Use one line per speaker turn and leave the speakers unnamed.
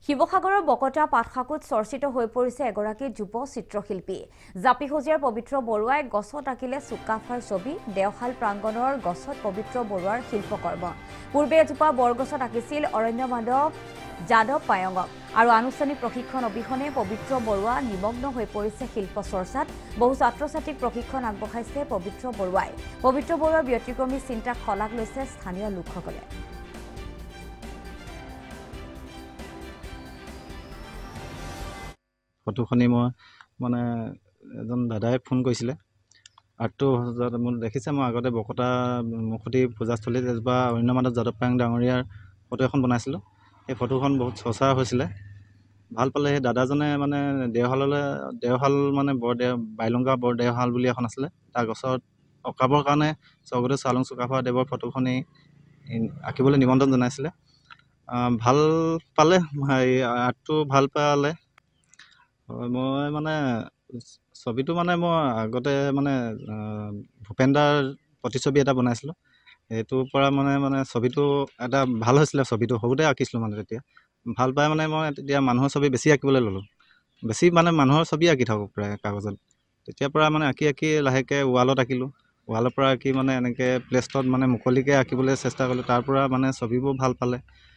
শিৱসাগৰৰ বকতা পাঠশাকুত চৰ্চিত হৈ পৰিছে এগৰাকী যুৱ চিত্ৰশিল্পী জাপিহজীয়াৰ পবিত্ৰ বৰুৱাই গছত আঁকিলে চুকাফাৰ ছবি দেওশাল প্ৰাংগণৰ গছত পবিত্ৰ বৰুৱাৰ শিল্পকৰ্ম পূৰ্বে এজোপা বৰগছত আঁকিছিল অৰণ্য মাধৱ যাদৱ পায়ঙক আৰু আনুষ্ঠানিক প্ৰশিক্ষণ অবিহনে পবিত্ৰ বৰুৱা নিমগ্ন হৈ পৰিছে শিল্প চৰ্চাত বহু ছাত্ৰ-ছাত্ৰীক প্ৰশিক্ষণ আগবঢ়াইছে পবিত্ৰ বৰুৱাই পবিত্ৰ বৰুৱাৰ ব্যতিক্ৰমী চিন্তাক শলাগ লৈছে স্থানীয় লোকসকলে
ফটোখনি মই মানে এজন দাদাই ফোন কৰিছিলে আৰ্টটো মোৰ দেখিছে মই আগতে বকতা মুখতি পূজাস্থলীত এজোপা অৰণ্য মাধৱ যাদৱ পায়ং ডাঙৰীয়াৰ ফটো এখন বনাইছিলোঁ সেই ফটোখন বহুত চৰ্চা হৈছিলে ভাল পালে সেই দাদাজনে মানে দেওশাল মানে বাইলুংগা বৰ দেওশাল বুলি এখন আছিলে তাৰ গছত অঁকাবৰ কাৰণে স্বৰ্গদেউ চাওলুং চুকাফা দেৱৰ ফটোখনি আঁকিবলৈ নিমন্ত্ৰণ জনাইছিলে ভাল পালে আৰ্টটো ভাল পালে মই মানে ছবিটো মানে মই আগতে মানে ভূপেন্দাৰ প্ৰতিছবি এটা বনাইছিলোঁ সেইটোৰ পৰা মানে ছবিটো এটা ভাল হৈছিলে ছবিটো সৰুতে আঁকিছিলোঁ মানে তেতিয়া ভাল পাই মানে মই তেতিয়া মানুহৰ ছবি বেছি আঁকিবলৈ ল'লোঁ বেছি মানে মানুহৰ ছবি আঁকি থাকোঁ প্ৰায় কাগজত তেতিয়াৰ পৰা মানে আঁকি লাহেকৈ ৱালত আঁকিলোঁ ৱালৰ পৰা আঁকি মানে এনেকৈ প্লেষ্টত মানে মুকলিকৈ আঁকিবলৈ চেষ্টা কৰিলোঁ তাৰ পৰা মানে ছবিবোৰ ভাল পালে